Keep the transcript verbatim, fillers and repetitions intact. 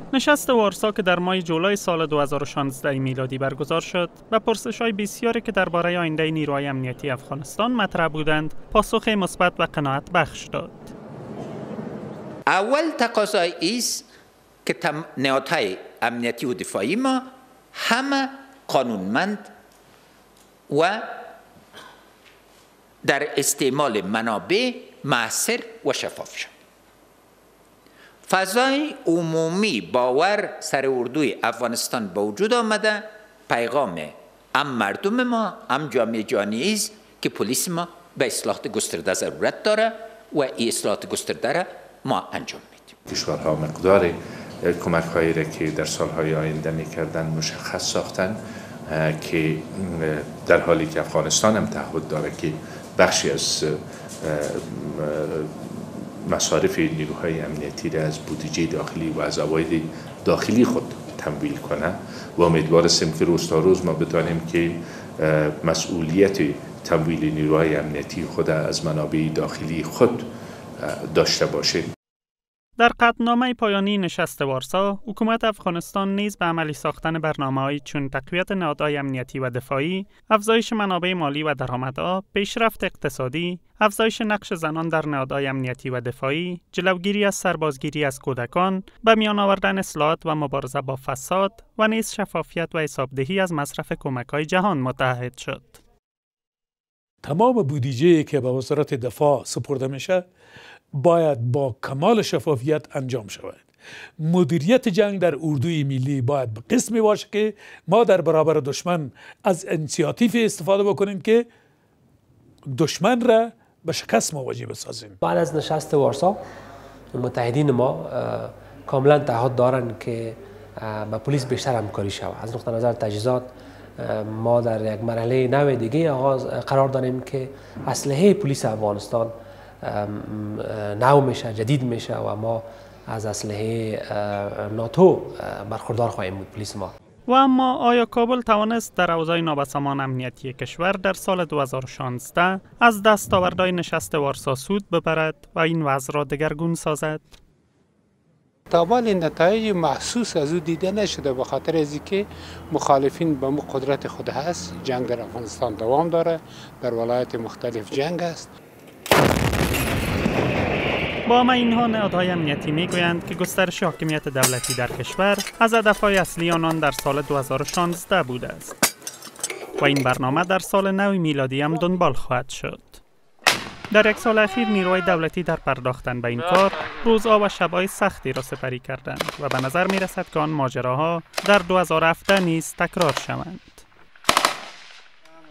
نشست وارسا که در ماه جولای سال دو هزار و شانزده میلادی برگزار شد و پرسش‌های بسیاری که درباره آینده نیروهای امنیتی افغانستان مطرح بودند، پاسخ مثبت و قناعت بخش داد. اول تقاضای است که نهادهای امنیتی و دفاعی ما همه قانونمند و در استعمال منابع مؤثر و شفاف شد. فضای عمومی باور سر اردوی افغانستان به وجود آمده، پیغام هم مردم ما هم جامعه جهانی است که پلیس ما به اصلاحات گسترده ضرورت داره و این اصلاحات گسترده را ما انجام میدیم. کشورها مقدار کمک هایی را که در سالهای آینده میکردن مشخص ساختن که در حالی که افغانستان هم تعهد داره که بخشی از مصارف نیروهای امنیتی را از بودجه داخلی و از عواید داخلی خود تمویل کنه و امیدوار هستیم که روز تا روز ما بتوانیم که مسئولیت تمویل نیروهای امنیتی خود از منابع داخلی خود داشته باشیم. در قطعنامه پایانی نشست وارسا، حکومت افغانستان نیز به عملی ساختن برنامه‌هایی چون تقویت نهادهای امنیتی و دفاعی، افزایش منابع مالی و درآمدها، پیشرفت اقتصادی، افزایش نقش زنان در نهادهای امنیتی و دفاعی، جلوگیری از سربازگیری از کودکان، به میان آوردن اصلاحات و مبارزه با فساد و نیز شفافیت و حسابدهی از مصرف کمک‌های جهان متحد شد. تمام بودجه‌ای که به وزارت دفاع سپرده میشه باید با کمال شفافیت انجام شود. مدیریت جنگ در اردوی ملی باید به قسمی باشه که ما در برابر دشمن از انیشیاتیو استفاده بکنیم که دشمن را به شکست مواجه بسازیم. بعد از نشست وارسا متحدین ما کاملا تعهد دارن که با پلیس بیشتر همکاری شود. از نقطه نظر تجهیزات ما در یک مرحله نو دیگه آغاز قرار داریم که اسلحه پلیس افغانستان نو میشه، جدید میشه و ما از اسلحه ناتو برخوردار خواهیم بود پلیس ما. و اما آیا کابل توانست در اوضاع نابسامان امنیتی کشور در سال دو هزار و شانزده از دستاوردهای نشست وارسا سود ببرد و این وضع را دگرگون سازد؟ تا حال نتایج محسوس از او دیده نشده، به خاطر از اینکه مخالفین به مو قدرت خود هست. جنگ در افغانستان دوام داره، در ولایت مختلف جنگ است. با همه اینها نهادهای امنیتی میگویند که گسترش حاکمیت دولتی در کشور از هدفهای اصلی آنان در سال دو هزار و شانزده بوده است و این برنامه در سال نو میلادی هم دنبال خواهد شد. در یک سال اخیر نیروهای دولتی در پرداختن به این کار روزها و شبهای سختی را سپری کردند و به نظر می رسد که آن ماجراها در دو هزار و هفده نیز تکرار شوند.